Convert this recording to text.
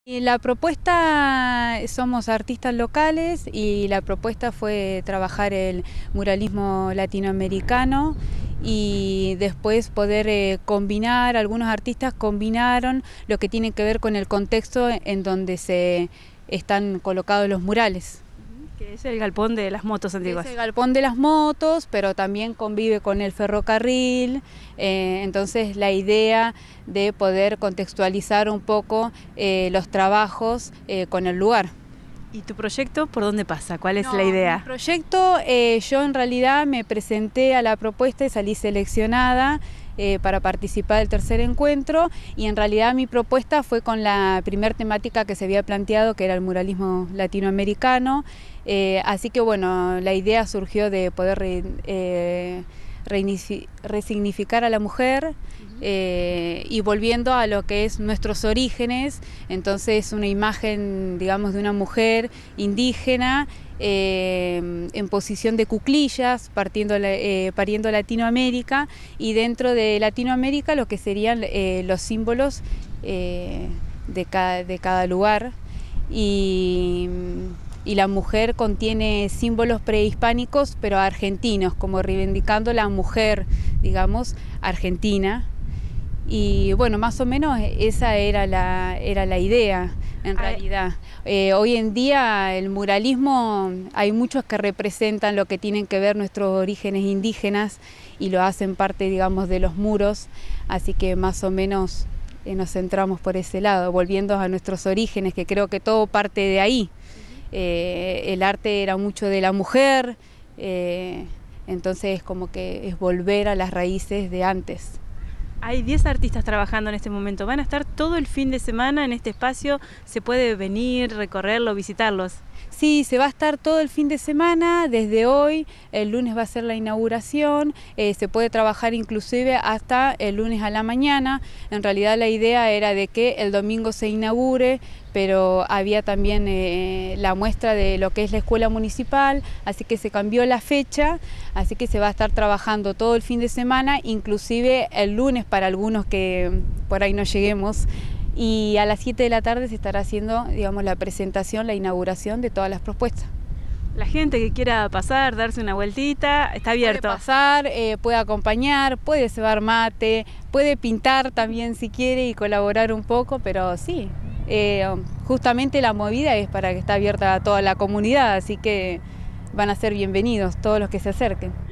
Y la propuesta, somos artistas locales y la propuesta fue trabajar el muralismo latinoamericano y después poder combinar, algunos artistas combinaron lo que tiene que ver con el contexto en donde se están colocados los murales. Que es el galpón de las motos antiguas. Es el galpón de las motos, pero también convive con el ferrocarril, entonces la idea de poder contextualizar un poco los trabajos con el lugar. ¿Y tu proyecto por dónde pasa? ¿Cuál es la idea? Mi proyecto, yo en realidad me presenté a la propuesta y salí seleccionada para participar del tercer encuentro, y en realidad mi propuesta fue con la primer temática que se había planteado, que era el muralismo latinoamericano, así que bueno, la idea surgió de poder resignificar a la mujer y volviendo a lo que es nuestros orígenes, entonces una imagen, digamos, de una mujer indígena en posición de cuclillas, pariendo Latinoamérica, y dentro de Latinoamérica lo que serían los símbolos de cada lugar, y la mujer contiene símbolos prehispánicos pero argentinos, como reivindicando la mujer, digamos, argentina. Y bueno, más o menos esa era la idea en realidad. Hoy en día el muralismo, hay muchos que representan lo que tienen que ver nuestros orígenes indígenas y lo hacen parte, digamos, de los muros, así que más o menos nos centramos por ese lado, volviendo a nuestros orígenes, que creo que todo parte de ahí. El arte era mucho de la mujer, entonces como que es volver a las raíces de antes. Hay 10 artistas trabajando en este momento. ¿Van a estar todo el fin de semana en este espacio? ¿Se puede venir, recorrerlo, visitarlos? Sí, se va a estar todo el fin de semana, desde hoy, el lunes va a ser la inauguración, se puede trabajar inclusive hasta el lunes a la mañana. En realidad la idea era de que el domingo se inaugure, pero había también la muestra de lo que es la escuela municipal, así que se cambió la fecha, así que se va a estar trabajando todo el fin de semana, inclusive el lunes para algunos que por ahí no lleguemos. Y a las 7 de la tarde se estará haciendo, digamos, la presentación, la inauguración de todas las propuestas. La gente que quiera pasar, darse una vueltita, está abierto. Puede pasar, puede acompañar, puede cebar mate, puede pintar también si quiere y colaborar un poco, pero sí, justamente la movida es para que esté abierta a toda la comunidad, así que van a ser bienvenidos todos los que se acerquen.